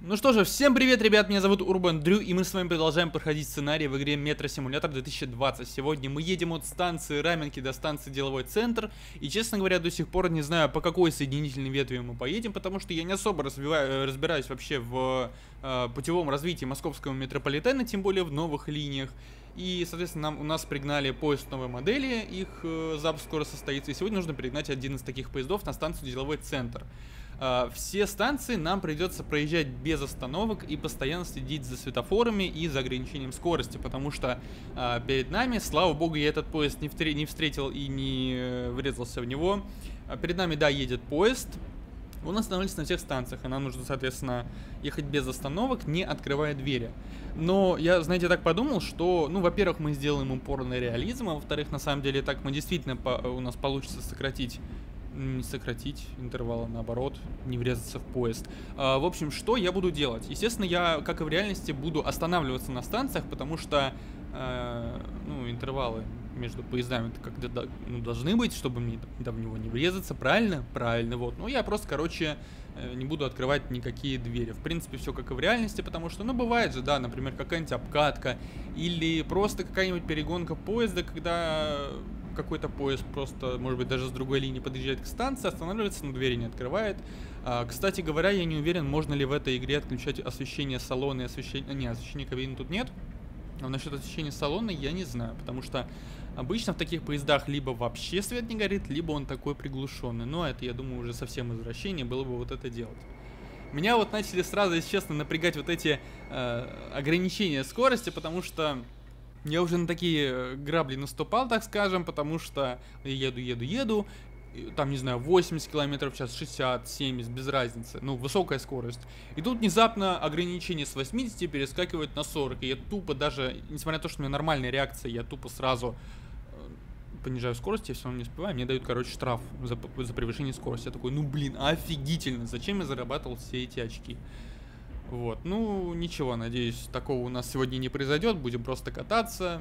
Ну что же, всем привет, ребят, меня зовут Урбан Дрю, и мы с вами продолжаем проходить сценарий в игре Metro Simulator 2020. Сегодня мы едем от станции Раменки до станции Деловой Центр, и, честно говоря, до сих пор не знаю, по какой соединительной ветви мы поедем, потому что я не особо разбираюсь вообще в путевом развитии московского метрополитена, тем более в новых линиях. И, соответственно, у нас пригнали поезд новой модели, их запуск скоро состоится, и сегодня нужно пригнать один из таких поездов на станцию Деловой Центр. Все станции нам придется проезжать без остановок и постоянно следить за светофорами и за ограничением скорости, потому что перед нами, слава богу, я этот поезд не встретил и не врезался в него. Перед нами, да, едет поезд, он останавливается на всех станциях, и нам нужно, соответственно, ехать без остановок, не открывая двери. Но я, знаете, так подумал, что, ну, во-первых, мы сделаем упор на реализм, а во-вторых, на самом деле, так мы действительно, у нас получится не сократить интервал, наоборот, не врезаться в поезд. В общем, что я буду делать? Естественно, я, как и в реальности, буду останавливаться на станциях, потому что, ну, интервалы между поездами как-то должны быть, чтобы мне в него не врезаться, правильно? Правильно, вот. Ну, я просто, короче, не буду открывать никакие двери. В принципе, все как и в реальности, потому что, ну, бывает же, да, например, какая-нибудь обкатка или просто какая-нибудь перегонка поезда, когда какой-то поезд просто, может быть, даже с другой линии подъезжает к станции, останавливается, но двери не открывает. Кстати говоря, я не уверен, можно ли в этой игре отключать освещение салона и освещение... Не, освещения кабины тут нет. А насчет освещения салона я не знаю, потому что обычно в таких поездах либо вообще свет не горит, либо он такой приглушенный. Но это, я думаю, уже совсем извращение было бы вот это делать. Меня вот начали сразу, если честно, напрягать вот эти ограничения скорости, потому что я уже на такие грабли наступал, так скажем, потому что еду, там, не знаю, 80 км в час, 60, 70, без разницы, ну, высокая скорость. И тут внезапно ограничение с 80 перескакивает на 40, и я тупо даже, несмотря на то, что у меня нормальная реакция, я тупо сразу понижаю скорость, я все равно не успеваю, мне дают, короче, штраф за превышение скорости. Я такой, ну, блин, офигительно, зачем я зарабатывал все эти очки? Вот, ну, ничего, надеюсь, такого у нас сегодня не произойдет, будем просто кататься.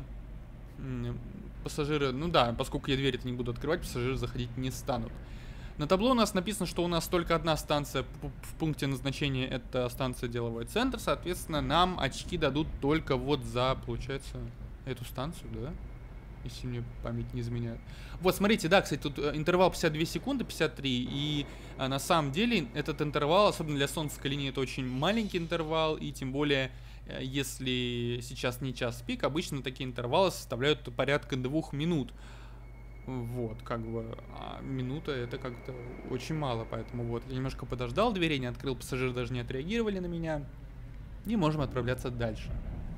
Пассажиры, ну да, поскольку я двери-то не буду открывать, пассажиры заходить не станут. На табло у нас написано, что у нас только одна станция в пункте назначения, это станция Деловой Центр, соответственно, нам очки дадут только вот за, получается, эту станцию, да? Если мне память не изменяет. Вот, смотрите, да, кстати, тут интервал 52 секунды, 53, и на самом деле этот интервал, особенно для солнцевской линии, это очень маленький интервал, и тем более, если сейчас не час пик, обычно такие интервалы составляют порядка 2 минут. Вот, как бы, а минута это как-то очень мало, поэтому вот, я немножко подождал, двери не открыл, пассажиры даже не отреагировали на меня, и можем отправляться дальше.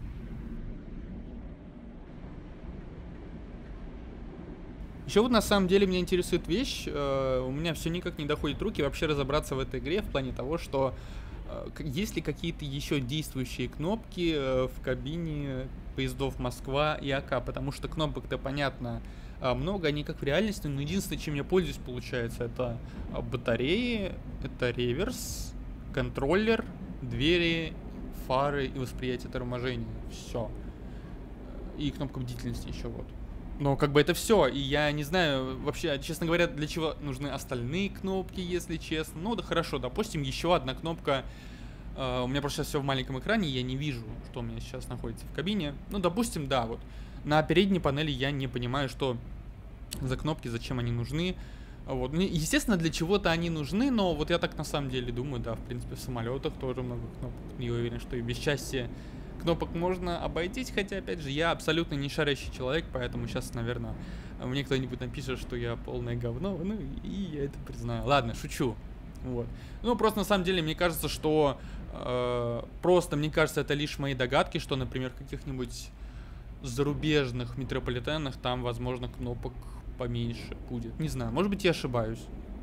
Еще вот на самом деле меня интересует вещь, у меня все никак не доходит руки вообще разобраться в этой игре в плане того, что есть ли какие-то еще действующие кнопки в кабине поездов Москва и АК, потому что кнопок-то, понятно, много, они как в реальности, но единственное, чем я пользуюсь, получается, это батареи, это реверс, контроллер, двери, фары и восприятие торможения, все. И кнопка бдительности еще вот. Но как бы это все, и я не знаю вообще, честно говоря, для чего нужны остальные кнопки, если честно. Ну да хорошо, допустим, еще одна кнопка. У меня просто сейчас все в маленьком экране, я не вижу, что у меня сейчас находится в кабине. Ну, допустим, да, вот. На передней панели я не понимаю, что за кнопки, зачем они нужны. Вот. Ну, естественно, для чего-то они нужны, но вот я так на самом деле думаю, да, в принципе, в самолетах тоже много кнопок. Я уверен, что и без части кнопок можно обойтись, хотя, опять же, я абсолютно не шарящий человек, поэтому сейчас, наверное, мне кто-нибудь напишет, что я полное говно, ну, и я это признаю. Ладно, шучу. Вот. Ну, просто, на самом деле, мне кажется, что... мне кажется, это лишь мои догадки, что, например, в каких-нибудь зарубежных метрополитенах там, возможно, кнопок поменьше будет. Не знаю, может быть, я ошибаюсь.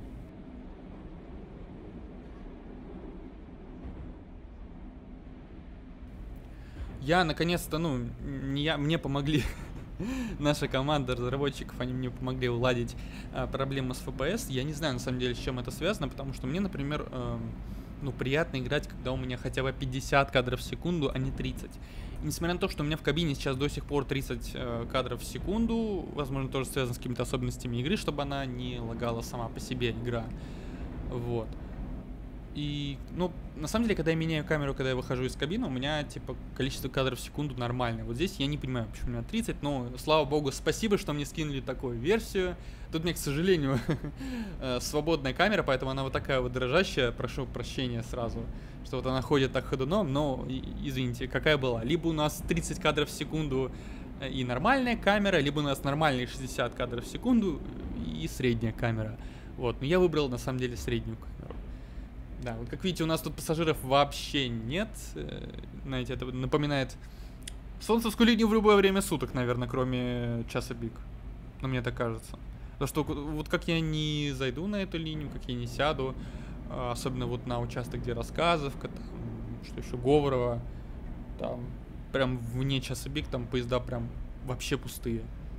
Я наконец-то, ну, мне помогли, наша команда разработчиков, они мне помогли уладить проблемы с FPS. Я не знаю, на самом деле, с чем это связано, потому что мне, например, ну, приятно играть, когда у меня хотя бы 50 кадров в секунду, а не 30. И несмотря на то, что у меня в кабине сейчас до сих пор 30 кадров в секунду, возможно, тоже связано с какими-то особенностями игры, чтобы она не лагала сама по себе, игра. Вот. И, ну, на самом деле, когда я меняю камеру, когда я выхожу из кабины, у меня, типа, количество кадров в секунду нормальное. Вот здесь я не понимаю, почему у меня 30, но, слава богу, спасибо, что мне скинули такую версию. Тут мне, к сожалению, свободная камера, поэтому она вот такая вот дрожащая, прошу прощения сразу, что вот она ходит так ходуном, но, извините, какая была. Либо у нас 30 кадров в секунду и нормальная камера, либо у нас нормальные 60 кадров в секунду и средняя камера. Вот, но я выбрал, на самом деле, среднюю камеру. Да, вот как видите, у нас тут пассажиров вообще нет. Знаете, это напоминает солнцевскую линию в любое время суток, наверное, кроме часа пик. Ну, мне так кажется. Потому что вот как я не зайду на эту линию, как я не сяду, особенно вот на участок, где Рассказовка, там, что еще, Говорово, там прям вне часа пик, там поезда прям вообще пустые.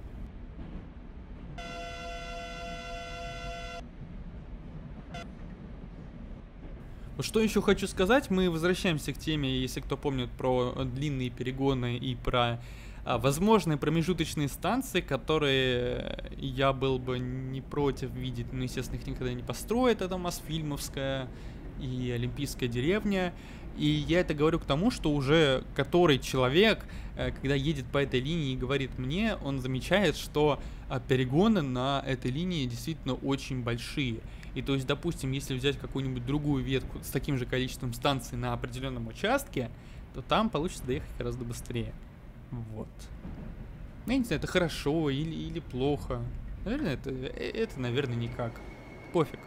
Вот что еще хочу сказать, мы возвращаемся к теме, если кто помнит, про длинные перегоны и про возможные промежуточные станции, которые я был бы не против видеть, но, естественно, их никогда не построят, это Мосфильмовская и Олимпийская деревня. И я это говорю к тому, что уже который человек, когда едет по этой линии и говорит мне, он замечает, что перегоны на этой линии действительно очень большие. И то есть, допустим, если взять какую-нибудь другую ветку с таким же количеством станций на определенном участке, то там получится доехать гораздо быстрее. Вот. Ну, я не знаю, это хорошо или плохо. Наверное, это, наверное, никак. Пофиг.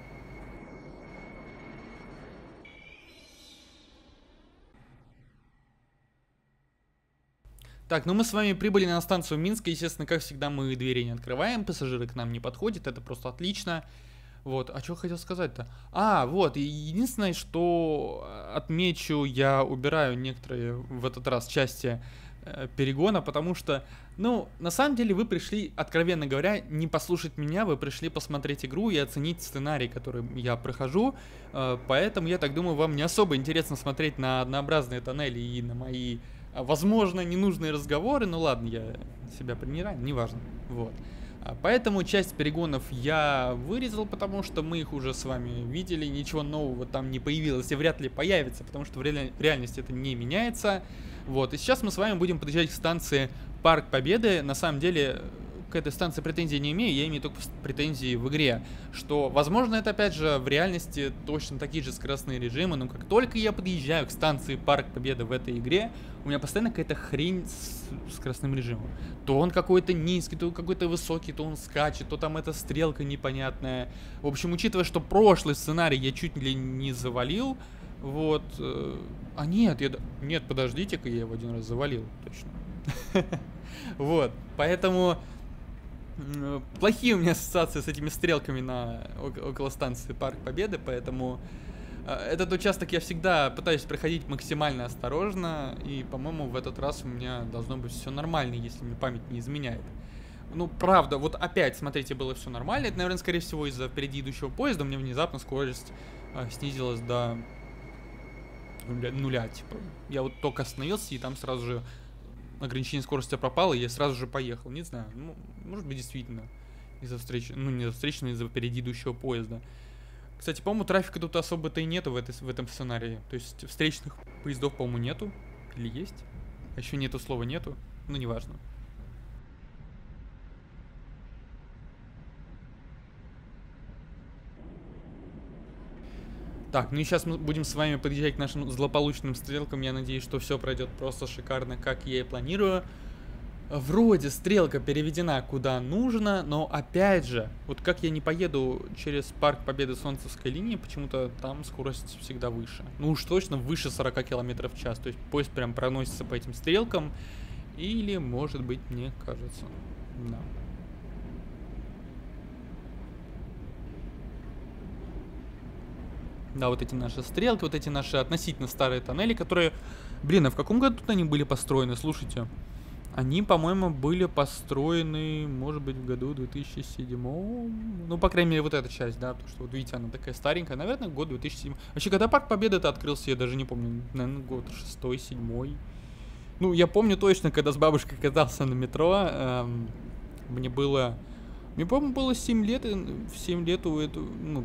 Так, ну мы с вами прибыли на станцию Минска. Естественно, как всегда, мы двери не открываем, пассажиры к нам не подходят, это просто отлично. Вот, а что хотел сказать-то? Вот, единственное, что отмечу, я убираю некоторые в этот раз части перегона, потому что, ну, на самом деле вы пришли, откровенно говоря, не послушать меня, вы пришли посмотреть игру и оценить сценарий, который я прохожу, поэтому, я так думаю, вам не особо интересно смотреть на однообразные тоннели и на мои, возможно, ненужные разговоры, ну ладно, я себя принижаю, неважно, вот. Поэтому часть перегонов я вырезал, потому что мы их уже с вами видели, ничего нового там не появилось и вряд ли появится, потому что в реальности это не меняется. Вот, и сейчас мы с вами будем подъезжать к станции Парк Победы. На самом деле, к этой станции претензий не имею, я имею только претензии в игре, что, возможно, это, опять же, в реальности точно такие же скоростные режимы, но как только я подъезжаю к станции Парк Победы в этой игре, у меня постоянно какая-то хрень с скоростным режимом. То он какой-то низкий, то какой-то высокий, то он скачет, то там эта стрелка непонятная. В общем, учитывая, что прошлый сценарий я чуть ли не завалил, вот. Нет, подождите-ка, я его один раз завалил, точно. Вот, поэтому плохие у меня ассоциации с этими стрелками около станции Парк Победы, поэтому этот участок я всегда пытаюсь проходить максимально осторожно, и, по-моему, в этот раз у меня должно быть все нормально, если мне память не изменяет. Ну, правда, вот опять, смотрите, было все нормально. Это, наверное, скорее всего, из-за впереди идущего поезда у меня внезапно скорость снизилась до нуля, типа. Я вот только остановился, и там сразу же ограничение скорости пропало, и я сразу же поехал. Не знаю, ну, может быть, действительно из-за встречи, ну, не из-за встречи, но из-за впереди идущего поезда. Кстати, по-моему, трафика тут особо-то и нету в этом сценарии. То есть встречных поездов, по-моему, нету. Или есть? А еще нету слова нету. Ну, неважно. Так, ну и сейчас мы будем с вами подъезжать к нашим злополучным стрелкам. Я надеюсь, что все пройдет просто шикарно, как я и планирую. Вроде стрелка переведена куда нужно, но опять же, вот как я не поеду через Парк Победы Солнцевской линии, почему-то там скорость всегда выше. Ну уж точно выше 40 км в час. То есть поезд прям проносится по этим стрелкам. Или, может быть, мне кажется. Да. Да, вот эти наши стрелки, вот эти наши относительно старые тоннели, которые... Блин, а в каком году они были построены? Слушайте. Они, по-моему, были построены, может быть, в году 2007. Ну, по крайней мере, вот эта часть, да, потому что, вот видите, она такая старенькая. Наверное, год 2007. Вообще, когда Парк Победы-то открылся, я даже не помню. Наверное, год 6-7. Ну, я помню точно, когда с бабушкой катался на метро. Мне, по-моему, было 7 лет. И в 7 лет у эту, ну,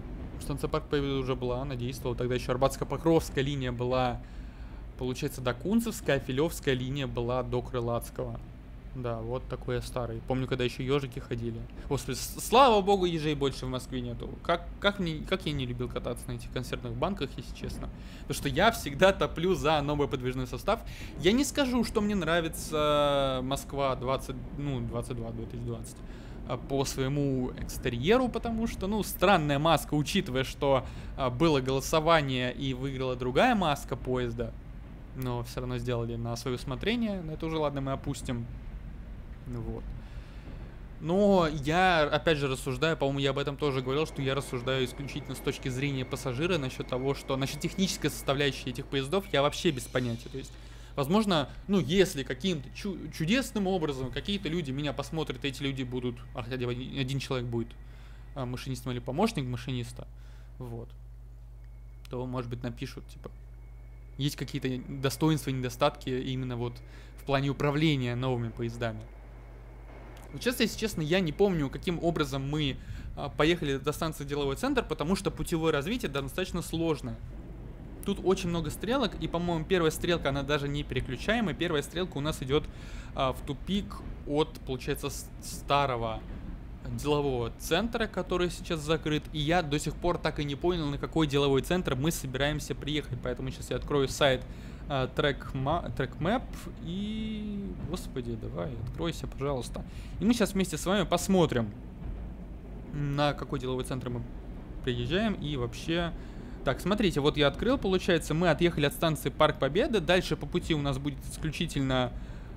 Станция Парк Победы уже была, она действовала. Тогда еще Арбатско-Покровская линия была, получается, до Кунцевская, а Филевская линия была до Крылатского. Да, вот такой я старый. Помню, когда еще ежики ходили. Господи, слава богу, ежей больше в Москве нету. Как я не любил кататься на этих концертных банках, если честно. Потому что я всегда топлю за новый подвижной состав. Я не скажу, что мне нравится Москва 2020 по своему экстерьеру, потому что, ну, странная маска, учитывая, что было голосование и выиграла другая маска поезда. Но все равно сделали на свое усмотрение. Но это уже, ладно, мы опустим. Вот. Но я, опять же, рассуждаю, по-моему, я об этом тоже говорил, что я рассуждаю исключительно с точки зрения пассажира насчет того, что насчет технической составляющей этих поездов я вообще без понятия. То есть, возможно, ну, если каким-то чудесным образом какие-то люди меня посмотрят, эти люди будут, хотя один человек будет машинистом или помощник машиниста, вот, то, может быть, напишут, типа, есть какие-то достоинства, недостатки именно вот в плане управления новыми поездами. Вот сейчас, если честно, я не помню, каким образом мы поехали до станции Деловой центр, потому что путевое развитие достаточно сложное. Тут очень много стрелок, и, по-моему, первая стрелка, она даже не переключаемая. Первая стрелка у нас идет в тупик от, получается, старого делового центра, который сейчас закрыт. И я до сих пор так и не понял, на какой деловой центр мы собираемся приехать. Поэтому сейчас я открою сайт TrackMap и... Господи, давай, откройся, пожалуйста. И мы сейчас вместе с вами посмотрим, на какой деловой центр мы приезжаем и вообще... Так, смотрите, вот я открыл, получается, мы отъехали от станции Парк Победы. Дальше по пути у нас будет исключительно...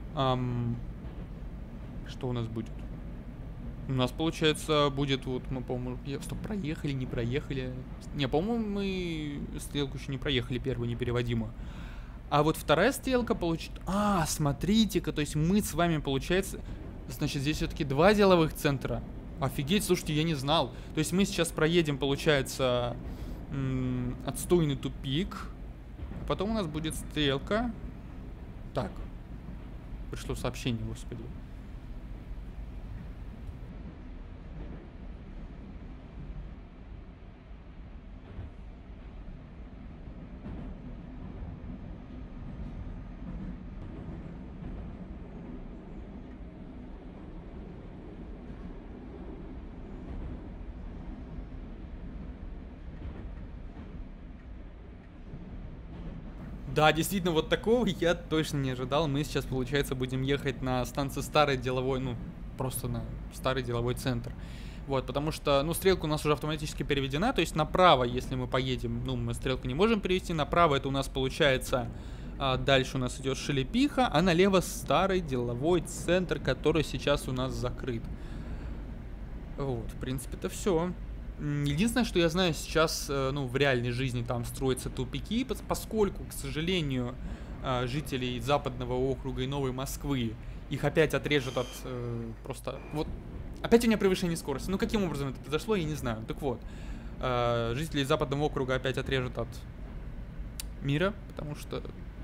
Что у нас будет? У нас, получается, будет вот, мы, по-моему... Стоп, проехали, не проехали? Не, по-моему, мы стрелку еще не проехали, первую непереводимую. А вот вторая стрелка получит... смотрите-ка, то есть мы с вами, получается... Значит, здесь все-таки два деловых центра. Офигеть, слушайте, я не знал. То есть мы сейчас проедем, получается, отстойный тупик. Потом у нас будет стрелка. Так. Пришло сообщение, господи. Да, действительно, вот такого я точно не ожидал. Мы сейчас, получается, будем ехать на станцию Старый Деловой, ну, просто на Старый Деловой центр. Вот, потому что, ну, стрелка у нас уже автоматически переведена, то есть направо, если мы поедем, ну, мы стрелку не можем перевести, направо это у нас получается, дальше у нас идет Шелепиха, а налево Старый Деловой центр, который сейчас у нас закрыт. Вот, в принципе, это все. Единственное, что я знаю сейчас, ну, в реальной жизни там строятся тупики, поскольку, к сожалению, жителей Западного округа и Новой Москвы их опять отрежут от просто... Вот, опять у меня превышение скорости. Ну, каким образом это произошло, я не знаю. Так вот, жителей Западного округа опять отрежут от мира, потому что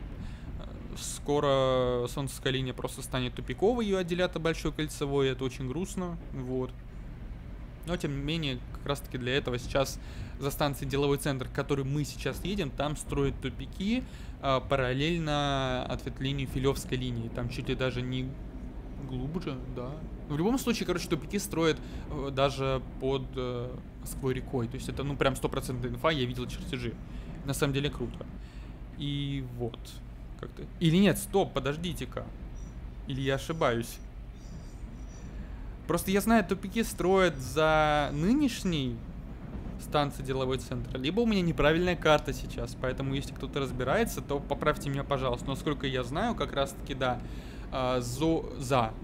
скоро Солнцевская линия просто станет тупиковой, ее отделят от Большой Кольцевой, это очень грустно, вот. Но, тем не менее, как раз-таки для этого сейчас за станцией Деловой центр, к которой мы сейчас едем, там строят тупики параллельно ответвлению Филевской линии. Там чуть ли даже не глубже, да. В любом случае, короче, тупики строят даже под Москвой рекой. То есть это, ну, прям 100% инфа, я видел чертежи. На самом деле круто. И вот. Как-то... Или нет, стоп, подождите-ка. Или я ошибаюсь. Просто я знаю, тупики строят за нынешней станцией Деловой центр. Либо у меня неправильная карта сейчас, поэтому если кто-то разбирается, то поправьте меня, пожалуйста. Но насколько я знаю, как раз таки, да, за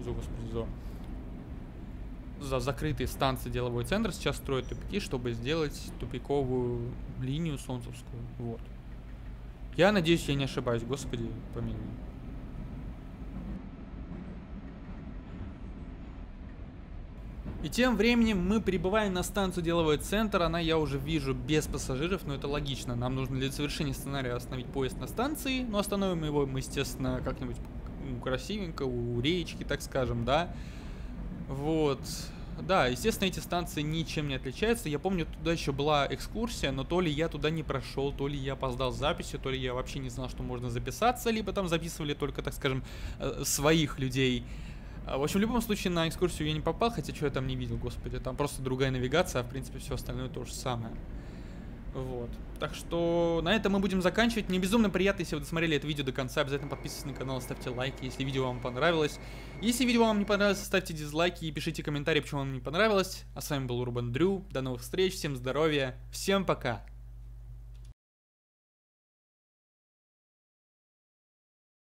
закрытой станцией Деловой центр сейчас строят тупики, чтобы сделать тупиковую линию Солнцевскую. Вот. Я надеюсь, я не ошибаюсь, господи, помилуй. И тем временем мы прибываем на станцию Деловой центр. Она, я уже вижу, без пассажиров, но это логично. Нам нужно для завершения сценария остановить поезд на станции. Но остановим его мы, естественно, как-нибудь красивенько, у речки, так скажем, да. Вот. да, естественно, эти станции ничем не отличаются. Я помню, туда еще была экскурсия, но то ли я туда не прошел, то ли я опоздал с записью, то ли я вообще не знал, что можно записаться, либо там записывали только, так скажем, своих людей. В общем, в любом случае на экскурсию я не попал, хотя что я там не видел, господи, там просто другая навигация, а в принципе все остальное то же самое. Вот. Так что на этом мы будем заканчивать. Мне безумно приятно, если вы досмотрели это видео до конца. Обязательно подписывайтесь на канал, ставьте лайки, если видео вам понравилось. Если видео вам не понравилось, ставьте дизлайки и пишите комментарии, почему вам не понравилось. А с вами был Урбан Дрю. До новых встреч, всем здоровья, всем пока.